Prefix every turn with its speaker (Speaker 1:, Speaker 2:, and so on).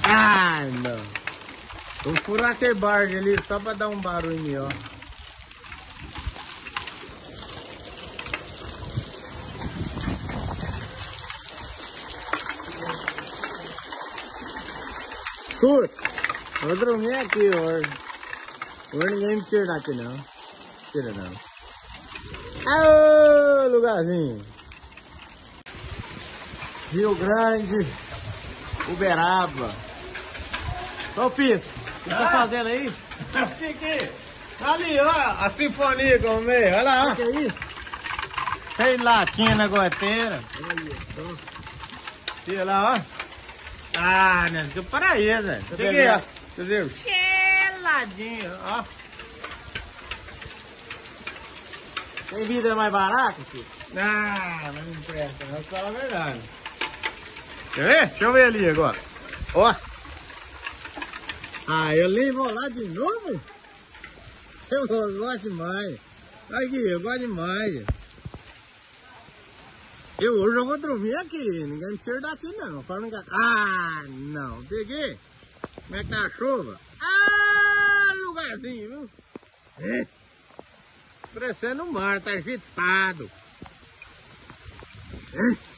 Speaker 1: Ai, não. Vou furar aquele barco ali só pra dar um barulho, ó. Escuta, vou dormir aqui hoje. Hoje ninguém me tira daqui não. Tira não. Aô, lugarzinho. Rio Grande, Uberaba. Ô, Pisco, o que tá fazendo aí?
Speaker 2: Que? Ali, ó, a sinfonia com o meio, olha lá, ó.
Speaker 1: O que é isso?
Speaker 2: Tem latinha na goteira. Olha lá, ó. Ah, né? Que paraíso, velho. Que é? Quer dizer, geladinho, ó.
Speaker 1: Tem vida mais barata, filho?
Speaker 2: Ah, mas não presta, não, fala a verdade. Quer ver? Deixa eu ver ali agora. Ó.
Speaker 1: Ah, eu nem vou lá de novo? Eu gosto demais. Aqui, eu gosto demais. Hoje eu vou dormir aqui, ninguém me tira daqui não. Ah, não, peguei. Como é que tá a chuva? Ah, lugarzinho, viu? Parecendo o mar, tá agitado.